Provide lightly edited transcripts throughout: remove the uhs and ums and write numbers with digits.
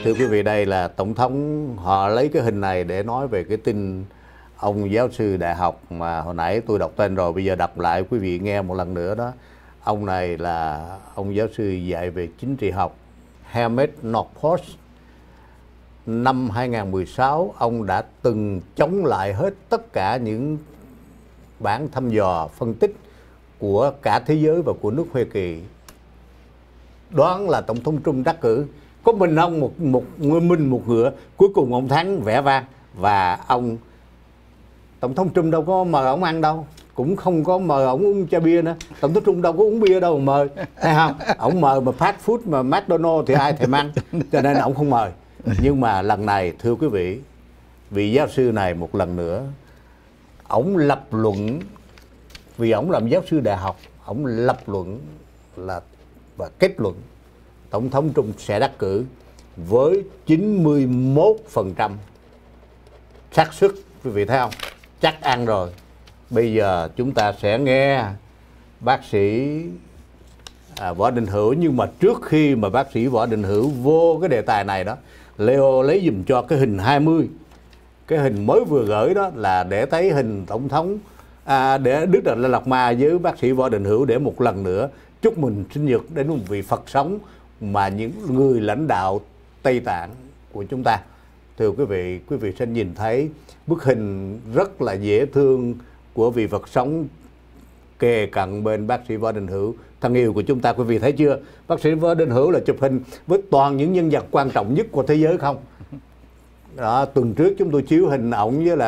Thưa quý vị, đây là Tổng thống, họ lấy cái hình này để nói về cái tin ông giáo sư đại học mà hồi nãy tôi đọc tên rồi, bây giờ đọc lại quý vị nghe một lần nữa đó. Ông này là ông giáo sư dạy về chính trị học Helmut Nordhaus. Năm 2016, ông đã từng chống lại hết tất cả những bản thăm dò phân tích của cả thế giới và của nước Hoa Kỳ. Đoán là Tổng thống Trump đắc cử, có mình ông một ngựa, cuối cùng ông thắng vẻ vang. Và ông Tổng thống Trump đâu có mời ông ăn đâu, cũng không có mời ông uống chai bia nữa. Tổng thống Trump đâu có uống bia đâu mà mời, thấy không? Ông mời mà fast food mà McDonald's thì ai thèm ăn, cho nên ông không mời. Nhưng mà lần này thưa quý vị, vị giáo sư này một lần nữa, ông lập luận, vì ông làm giáo sư đại học, ông lập luận là và kết luận Tổng thống Trump sẽ đắc cử với 91% xác suất. Quý vị thấy không? Chắc ăn rồi. Bây giờ chúng ta sẽ nghe bác sĩ Võ Đình Hữu. Nhưng mà trước khi mà bác sĩ Võ Đình Hữu vô cái đề tài này đó, Leo lấy dùm cho cái hình 20. Cái hình mới vừa gửi đó là để thấy hình Tổng thống để Đức Đạt Lai Lạt Ma với bác sĩ Võ Đình Hữu, để một lần nữa chúc mừng sinh nhật đến một vị Phật sống mà những người lãnh đạo Tây Tạng của chúng ta. Thưa quý vị sẽ nhìn thấy bức hình rất là dễ thương của vị Phật sống kề cận bên bác sĩ Võ Đình Hữu, thân yêu của chúng ta. Quý vị thấy chưa? Bác sĩ Võ Đình Hữu là chụp hình với toàn những nhân vật quan trọng nhất của thế giới không? Đó, tuần trước chúng tôi chiếu hình ổng với lại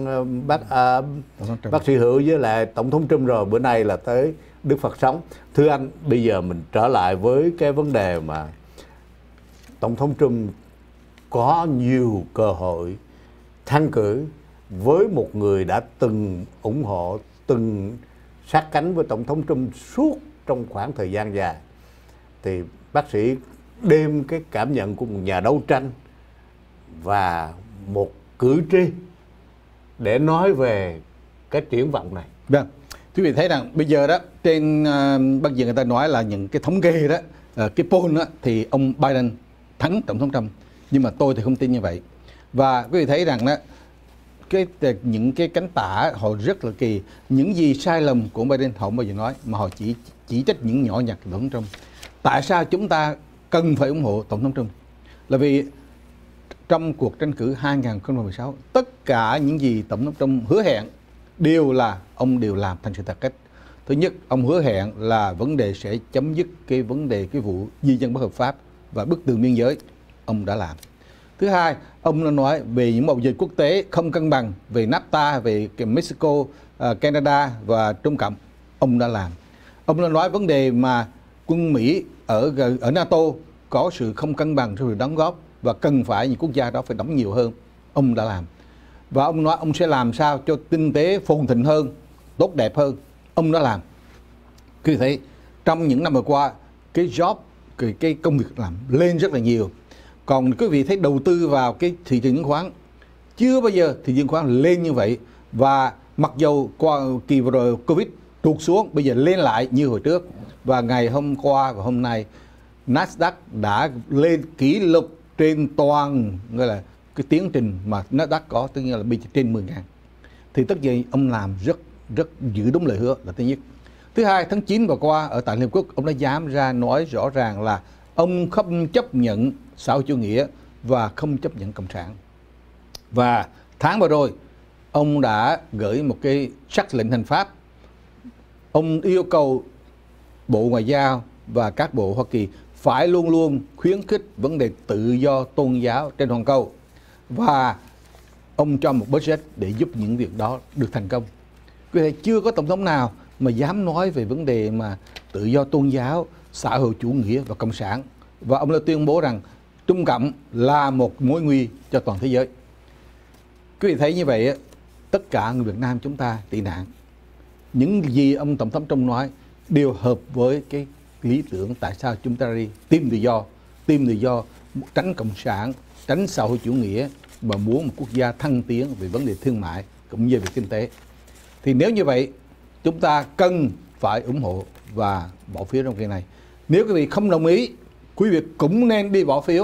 bác sĩ Hữu với lại Tổng thống Trump rồi, bữa nay là tới Đức Phật sống. Thưa anh, bây giờ mình trở lại với cái vấn đề mà Tổng thống Trump có nhiều cơ hội thắng cử với một người đã từng ủng hộ, từng sát cánh với Tổng thống Trump suốt trong khoảng thời gian dài. Thì bác sĩ đem cái cảm nhận của một nhà đấu tranh và một cử tri để nói về cái triển vọng này. Vâng, quý vị thấy rằng bây giờ đó trên bây giờ người ta nói là những cái thống kê đó, cái poll đó thì ông Biden thắng Tổng thống Trump, nhưng mà tôi thì không tin như vậy. Và quý vị thấy rằng đó những cái cánh tả họ rất là kỳ, những gì sai lầm của Biden họ không bao giờ nói, mà họ chỉ trách những nhỏ nhặt của Tổng thống Trump. Tại sao chúng ta cần phải ủng hộ Tổng thống Trump? Là vì trong cuộc tranh cử 2016, tất cả những gì Tổng thống Trump hứa hẹn đều làm thành sự thật hết. Thứ nhất, ông hứa hẹn là vấn đề sẽ chấm dứt cái vấn đề cái vụ di dân bất hợp pháp và bức tường biên giới, ông đã làm. Thứ hai, ông đã nói về những mậu dịch quốc tế không cân bằng, về NAFTA, về Mexico, Canada và Trung Cộng, ông đã làm. Ông đã nói vấn đề mà quân Mỹ ở NATO có sự không cân bằng trong việc đóng góp và cần phải những quốc gia đó phải đóng nhiều hơn, ông đã làm. Và ông nói ông sẽ làm sao cho kinh tế phồn thịnh hơn, tốt đẹp hơn, ông đã làm. Quý vị thấy trong những năm vừa qua cái job, cái công việc làm lên rất là nhiều. Còn quý vị thấy đầu tư vào cái thị trường chứng khoán, chưa bao giờ thị trường chứng khoán lên như vậy. Và mặc dù qua kỳ vừa rồi Covid tụt xuống, bây giờ lên lại như hồi trước. Và ngày hôm qua và hôm nay Nasdaq đã lên kỷ lục trên toàn, gọi là cái tiến trình mà Nasdaq có, tức là bị trên 10.000. Thì tất nhiên ông làm rất giữ đúng lời hứa là thứ nhất. Thứ hai, tháng 9 vừa qua ở tại Liên Hợp Quốc, ông đã dám ra nói rõ ràng là ông không chấp nhận xã hội chủ nghĩa và không chấp nhận cộng sản. Và tháng vừa rồi ông đã gửi một cái sắc lệnh hành pháp. Ông yêu cầu Bộ Ngoại giao và các bộ Hoa Kỳ phải luôn luôn khuyến khích vấn đề tự do tôn giáo trên toàn cầu. Và ông cho một budget để giúp những việc đó được thành công. Chưa có tổng thống nào mà dám nói về vấn đề mà tự do tôn giáo, xã hội chủ nghĩa và cộng sản. Và ông đã tuyên bố rằng Trung Cộng là một mối nguy cho toàn thế giới. Quý vị thấy như vậy, tất cả người Việt Nam chúng ta tị nạn, những gì ông Tổng thống Trump nói đều hợp với cái lý tưởng tại sao chúng ta đi tìm tự do, tránh cộng sản, tránh xã hội chủ nghĩa và muốn một quốc gia thăng tiến về vấn đề thương mại cũng như về kinh tế. Thì nếu như vậy, chúng ta cần phải ủng hộ và bỏ phiếu trong cái này. Nếu quý vị không đồng ý, quý vị cũng nên đi bỏ phiếu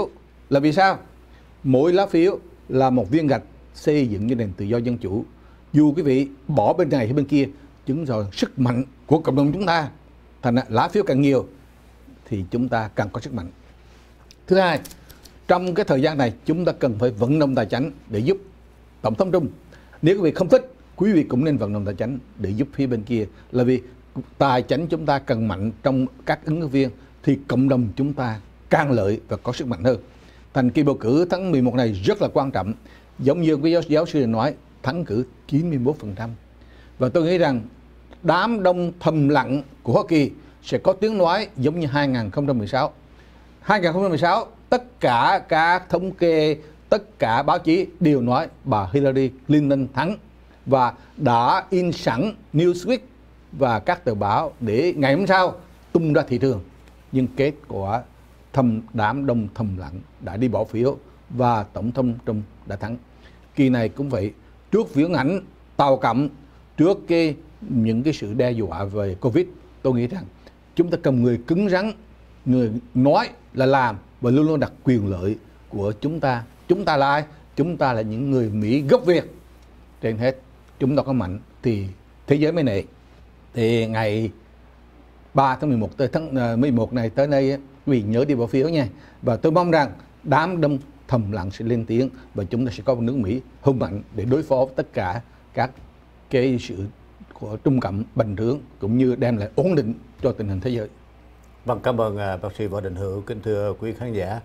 Là vì sao? Mỗi lá phiếu là một viên gạch xây dựng cái nền tự do dân chủ. Dù quý vị bỏ bên này hay bên kia, chứng tỏ sức mạnh của cộng đồng chúng ta. Thành ra lá phiếu càng nhiều thì chúng ta càng có sức mạnh. Thứ hai, trong cái thời gian này chúng ta cần phải vận động tài chánh để giúp Tổng thống Trump. Nếu quý vị không thích, quý vị cũng nên vận động tài chánh để giúp phía bên kia. Là vì tài chánh chúng ta cần mạnh trong các ứng cử viên thì cộng đồng chúng ta càng lợi và có sức mạnh hơn. Thành kỳ bầu cử tháng 11 này rất là quan trọng. Giống như quý giáo sư nói, thắng cử 91%. Và tôi nghĩ rằng đám đông thầm lặng của Hoa Kỳ sẽ có tiếng nói giống như 2016. 2016, tất cả các thống kê, tất cả báo chí đều nói bà Hillary Clinton thắng và đã in sẵn Newsweek và các tờ báo để ngày hôm sau tung ra thị trường. Nhưng kết quả đám đông thầm lặng đã đi bỏ phiếu và Tổng thống Trump đã thắng. Kỳ này cũng vậy, trước viễn ảnh tàu cộng, trước những cái sự đe dọa về Covid, tôi nghĩ rằng chúng ta cần người cứng rắn, người nói là làm và luôn luôn đặt quyền lợi của chúng ta. Chúng ta là ai? Chúng ta là những người Mỹ gốc Việt. Trên hết, chúng ta có mạnh thì thế giới mới nể. Thì ngày 3 tháng 11 tới tháng 11 này tới đây, quý vị nhớ đi bỏ phiếu nha. Và tôi mong rằng đám đông thầm lặng sẽ lên tiếng và chúng ta sẽ có một nước Mỹ hùng mạnh để đối phó với tất cả các cái sự của Trung Cộng bành trướng cũng như đem lại ổn định cho tình hình thế giới. Vâng, cảm ơn bác sĩ Võ Đình Hữu. Kính thưa quý khán giả,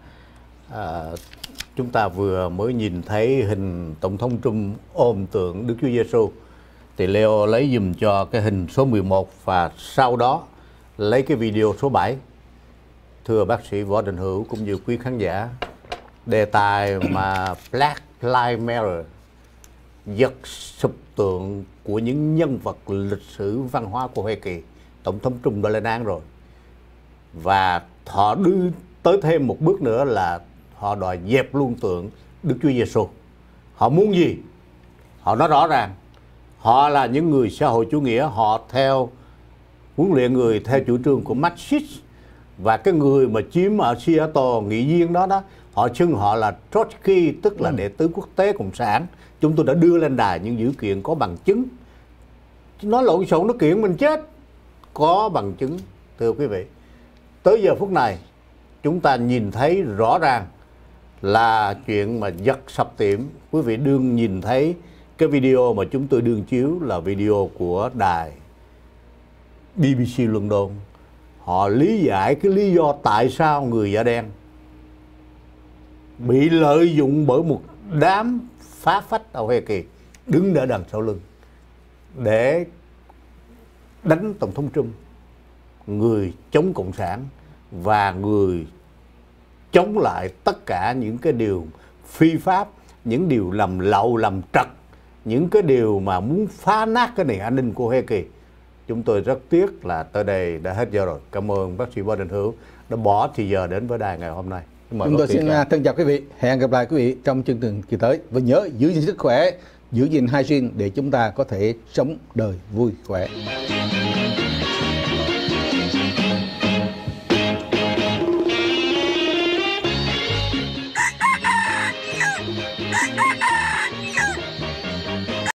chúng ta vừa mới nhìn thấy hình Tổng thống Trump ôm tượng Đức Chúa Giêsu, thì Leo lấy dùm cho cái hình số 11 và sau đó lấy cái video số 7. Thưa bác sĩ Võ Đình Hữu cũng như quý khán giả, đề tài mà Black Lives Matter giật sụp tượng của những nhân vật lịch sử văn hóa của Hoa Kỳ, Tổng thống Trump đã lên án rồi. Và họ đưa tới thêm một bước nữa là họ đòi dẹp luôn tượng Đức Chúa Giêsu. Họ muốn gì? Họ nói rõ ràng, họ là những người xã hội chủ nghĩa, họ theo huấn luyện người theo chủ trương của Marxist. Và cái người mà chiếm ở Seattle nghị viên đó, họ xưng họ là Trotsky, tức là đệ tứ quốc tế cộng sản. Chúng tôi đã đưa lên đài những dữ kiện có bằng chứng. Nó lộn xộn, nó kiện mình chết. Có bằng chứng, thưa quý vị. Tới giờ phút này, chúng ta nhìn thấy rõ ràng là chuyện mà giật sập tiệm. Quý vị đương nhìn thấy cái video mà chúng tôi đương chiếu là video của đài BBC London. Họ lý giải cái lý do tại sao người da đen bị lợi dụng bởi một đám phá phách ở Hoa Kỳ đứng ở đằng sau lưng để đánh Tổng thống Trump, người chống cộng sản và người chống lại tất cả những cái điều phi pháp, những điều làm lậu, làm trật, những cái điều mà muốn phá nát cái nền an ninh của Hoa Kỳ. Chúng tôi rất tiếc là tới đây đã hết giờ rồi. Cảm ơn bác sĩ Võ Đình Hữu đã bỏ thì giờ đến với đài ngày hôm nay. Chúng tôi xin trân trọng quý vị. Hẹn gặp lại quý vị trong chương trình kỳ tới. Và nhớ giữ gìn sức khỏe, giữ gìn hygiene để chúng ta có thể sống đời vui khỏe.